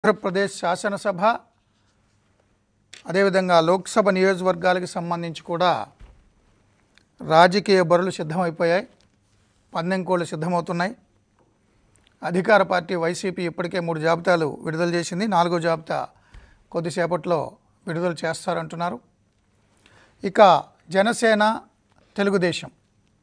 ఆంధ్ర ప్రదేశ్ శాసనసభ అదేవిధంగా లోక్సభ నియోజకవర్గాలకు సంబంధించి కూడా రాజకీయ బరులు సిద్ధమైపోయాయి. పందెంకోళ్ళు సిద్ధమవుతున్నాయి. అధికార పార్టీ వైసీపీ ఇప్పటికే 3 జాబితాలు విడుదల చేసింది. 4వ జాబితా కొద్దిసేపట్లో విడుదల చేస్తారంటున్నారు. ఇక జనసేన, తెలుగుదేశం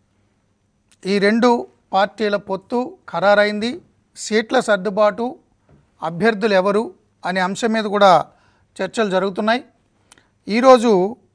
ఈ 2 పార్టీల పొత్తు ఖరారైంది. సీట్ల సర్దుబాటు, అభ్యర్థులు ఎవరు అనే అంశం మీద కూడా చర్చలు జరుగుతున్నాయి. ఈరోజు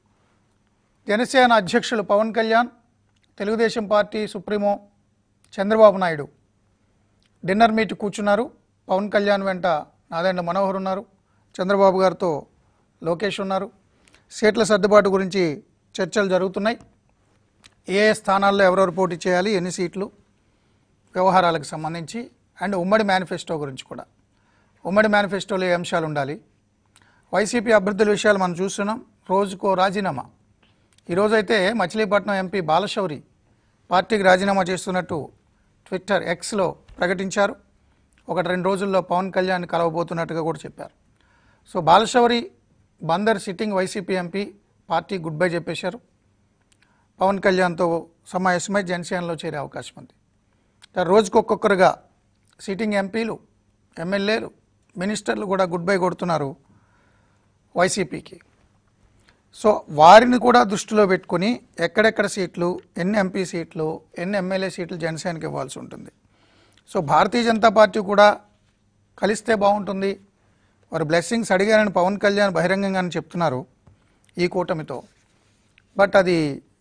జనసేన అధ్యక్షులు Pawan Kalyan, Telugudesam party supremo Chandrababu Naidu dinner meet కూర్చున్నారు. పవన్ కళ్యాణ్ వెంట నాదెండ్ల మనోహర్ ఉన్నారు, చంద్రబాబు గారితో లోకేష్ ఉన్నారు. సీట్ల సర్దుబాటు గురించి చర్చలు జరుగుతున్నాయి. ఏ స్థానాల్లో ఎవరెవరు పోటీ చేయాలి, ఎన్ని సీట్లు, వ్యవహారాలకు సంబంధించి అండ్ ఉమ్మడి మేనిఫెస్టో గురించి కూడా. ఉమ్మడి మేనిఫెస్టోలో ఏ అంశాలు ఉండాలి, వైసీపీ అభ్యర్థుల విషయాలు మనం చూస్తున్నాం. రోజుకో రాజీనామా. ఈరోజైతే మచిలీపట్నం ఎంపీ బాలశౌరి పార్టీకి రాజీనామా చేస్తున్నట్టు ట్విట్టర్ ఎక్స్లో ప్రకటించారు. 1-2 రోజుల్లో పవన్ కళ్యాణ్ కలవబోతున్నట్టుగా కూడా చెప్పారు. So Balashowry Bandar sitting YCP MP party good bye చెప్పేశారు. పవన్ కళ్యాణ్తో సమావేశమై జనసేనలో చేరే అవకాశం ఉంది. రోజుకొక్కొక్కరుగా సిట్టింగ్ ఎంపీలు, ఎమ్మెల్యేలు, మినిస్టర్లు కూడా గుడ్ బై కొడుతున్నారు వైసీపీకి. సో వారిని కూడా దృష్టిలో పెట్టుకుని ఎక్కడెక్కడ సీట్లు, ఎన్ని ఎంపీ సీట్లు, ఎన్ని ఎమ్మెల్యే సీట్లు జనసేనకి ఇవ్వాల్సి ఉంటుంది. సో భారతీయ జనతా పార్టీ కూడా కలిస్తే బాగుంటుంది. వారు బ్లెస్సింగ్స్ అడిగారని పవన్ కళ్యాణ్ బహిరంగంగానే చెప్తున్నారు ఈ కూటమితో. బట్ అది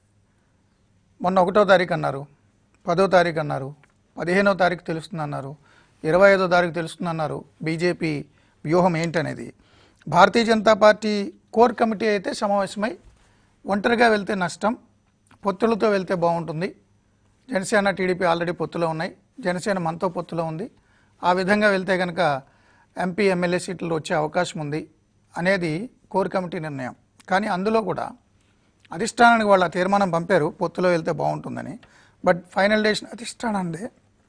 మొన్న 1వ తారీఖు అన్నారు, 10వ తారీఖు అన్నారు, 15వ తారీఖు తెలుస్తుందన్నారు, 25వ తారీఖు తెలుస్తుందన్నారు. బీజేపీ వ్యూహం ఏంటనేది Bharatiya Janata party core committee అయితే సమావేశమై ఒంటరిగా వెళ్తే నష్టం, పొత్తులతో వెళ్తే బాగుంటుంది. జనసేన, టీడీపీ ఆల్రెడీ పొత్తులో ఉన్నాయి, జనసేన మనతో పొత్తులో ఉంది. ఆ విధంగా వెళ్తే కనుక ఎంపీ, ఎమ్మెల్యే సీట్లు వచ్చే అవకాశం ఉంది అనేది కోర్ కమిటీ నిర్ణయం. కానీ అందులో కూడా అధిష్టానానికి వాళ్ళ తీర్మానం పంపారు పొత్తులో వెళ్తే బాగుంటుందని. బట్ ఫైనల్ డెసిషన్ అధిష్టానందే.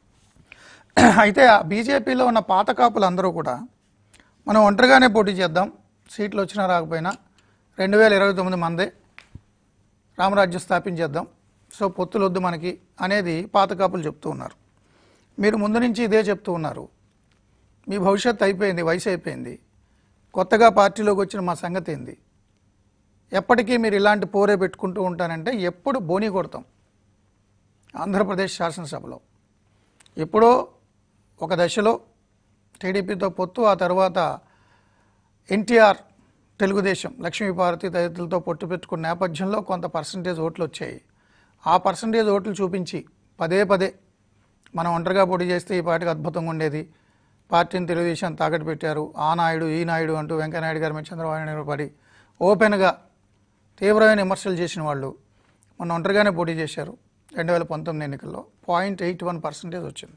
అయితే ఆ బీజేపీలో ఉన్న పాత కాపులు అందరూ కూడా మనం ఒంటరిగానే పోటీ చేద్దాం, సీట్లు వచ్చినా రాకపోయినా 2029 మందే రామరాజ్యం స్థాపించేద్దాం, సో పొత్తులు వద్దు మనకి అనేది పాత కాపులు చెప్తూ ఉన్నారు. మీరు ముందు నుంచి ఇదే చెప్తూ ఉన్నారు. మీ భవిష్యత్తు అయిపోయింది, వయసు అయిపోయింది, కొత్తగా పార్టీలోకి వచ్చిన మా సంగతి ఏంది? ఎప్పటికీ మీరు ఇలాంటి పోరే పెట్టుకుంటూ ఉంటానంటే ఎప్పుడు బోనీ కొడతాం. ఆంధ్రప్రదేశ్ శాసనసభలో ఎప్పుడో ఒక దశలో టీడీపీతో పొత్తు, ఆ తర్వాత ఎన్టీఆర్, తెలుగుదేశం, లక్ష్మీపార్వతి తదితరులతో పొట్టు పెట్టుకున్న నేపథ్యంలో కొంత పర్సంటేజ్ ఓట్లు వచ్చాయి. ఆ పర్సంటేజ్ ఓట్లు చూపించి పదే మనం ఒంటరిగా పోటీ చేస్తే ఈ పార్టీకి అద్భుతంగా ఉండేది, పార్టీని తెలుగుదేశం తాకట్టు పెట్టారు, ఆ నాయుడు ఈ నాయుడు అంటూ వెంకయ్యనాయుడు గారి మీద చంద్రబాబు నాయుడు పడి ఓపెన్గా తీవ్రమైన విమర్శలు చేసిన వాళ్ళు మొన్న ఒంటరిగానే పోటీ చేశారు. 2019 ఎన్నికల్లో 0.81% వచ్చింది.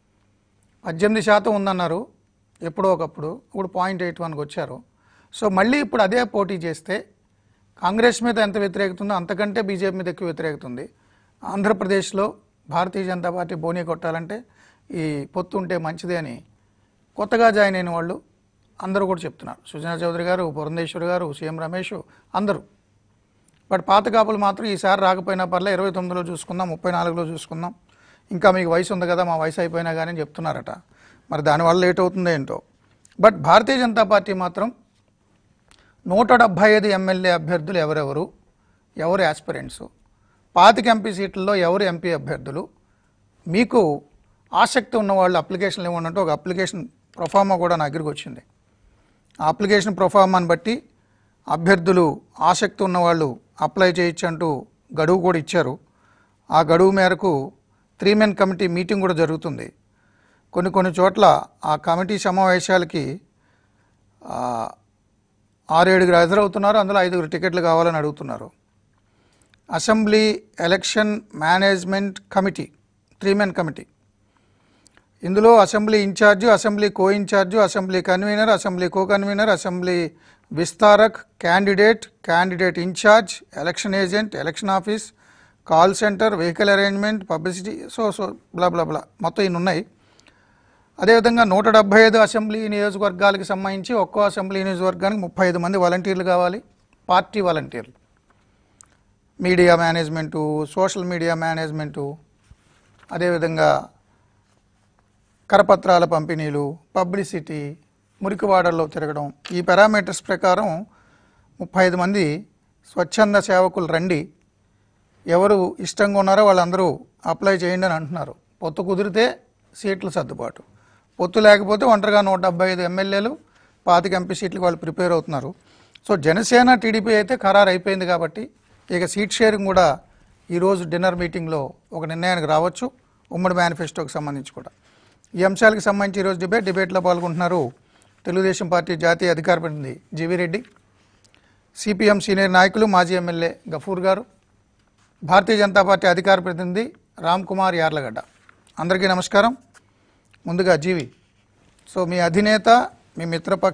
18% ఉందన్నారు ఎప్పుడో ఒకప్పుడు, ఇప్పుడు 0.81కి వచ్చారు. సో మళ్ళీ ఇప్పుడు అదే పోటీ చేస్తే కాంగ్రెస్ మీద ఎంత వ్యతిరేకత ఉందో అంతకంటే బీజేపీ మీద ఎక్కువ వ్యతిరేకత ఉంది. ఆంధ్రప్రదేశ్లో భారతీయ జనతా పార్టీ బోనీ కొట్టాలంటే ఈ పొత్తు ఉంటే మంచిదే అని కొత్తగా జాయిన్ అయిన వాళ్ళు అందరూ కూడా చెప్తున్నారు. సుజనా చౌదరి గారు, పురంధేశ్వరి గారు, సీఎం రమేష్ అందరూ. బట్ పాత కాపులు మాత్రం ఈసారి రాకపోయినా పర్లే, 29లో చూసుకుందాం, 34లో చూసుకుందాం, ఇంకా మీకు వయసు ఉంది కదా, మా వయసు అయిపోయినా కానీ చెప్తున్నారట. మరి దానివల్ల లేట్ అవుతుందో ఏంటో. బట్ భారతీయ జనతా పార్టీ మాత్రం 175 ఎమ్మెల్యే అభ్యర్థులు ఎవరు యాస్పిరెంట్స్, 25 ఎంపీ సీట్లలో ఎవరు ఎంపీ అభ్యర్థులు, మీకు ఆసక్తి ఉన్నవాళ్ళు అప్లికేషన్లు ఇవ్వనంటూ ఒక అప్లికేషన్ ప్రొఫార్మా కూడా నా దగ్గరికి వచ్చింది. ఆ అప్లికేషన్ ప్రొఫార్మాని బట్టి అభ్యర్థులు ఆసక్తి ఉన్నవాళ్ళు అప్లై చేయొచ్చు అంటూ గడువు కూడా ఇచ్చారు. ఆ గడువు మేరకు 3 మెన్ కమిటీ మీటింగ్ కూడా జరుగుతుంది. కొన్ని చోట్ల ఆ కమిటీ సమావేశాలకి 6-7 హాజరవుతున్నారు. అందులో 5 టికెట్లు కావాలని అడుగుతున్నారు. Assembly election management committee 3 men committee. ఇందులో assembly incharge, assembly co incharge, assembly convener, assembly co convener, assembly vistarak, candidate incharge, election agent, election office, call center, vehicle arrangement, publicity, so bla bla bla మొత్తం ఇన్ని ఉన్నాయి. అదేవిధంగా 175 assembly నియోజకవర్గాలకు సంబంధించి ఒక్కో assembly నియోజకవర్గానికి 35 మంది వాలంటీర్లు కావాలి, పార్టీ వాలంటీర్లు. Media management, social media management, అదేవిధంగా కరపత్రాల పంపిణీలు, పబ్లిసిటీ, మురికివాడల్లో తిరగడం, ఈ పారామీటర్స్ ప్రకారం 35 మంది స్వచ్ఛంద సేవకులు రండి, ఎవరు ఇష్టంగా ఉన్నారో వాళ్ళందరూ అప్లై చేయండి అని అంటున్నారు. పొత్తు కుదిరితే సీట్ల సర్దుబాటు, పొత్తు లేకపోతే ఒంటరిగా 175 ఎమ్మెల్యేలు 25 ఎంపీ సీట్లకు వాళ్ళు ప్రిపేర్ అవుతున్నారు. సో జనసేన టీడీపీ అయితే ఖరారు అయిపోయింది కాబట్టి ఇక సీట్ షేరింగ్ కూడా ఈరోజు డిన్నర్ మీటింగ్లో ఒక నిర్ణయానికి రావచ్చు, ఉమ్మడి మేనిఫెస్టోకి సంబంధించి కూడా. ఈ అంశాలకు సంబంధించి ఈరోజు డిబేట్లో పాల్గొంటున్నారు తెలుగుదేశం పార్టీ జాతీయ అధికార ప్రతినిధి జీవీ రెడ్డి, సిపిఎం సీనియర్ నాయకులు మాజీ ఎమ్మెల్యే గఫూర్ గారు, భారతీయ జనతా పార్టీ అధికార ప్రతినిధి రామ్ కుమార్ యార్లగడ్డ. అందరికీ నమస్కారం. ముందుగా జీవి, సో మీ అధినేత, మీ మిత్రపక్ష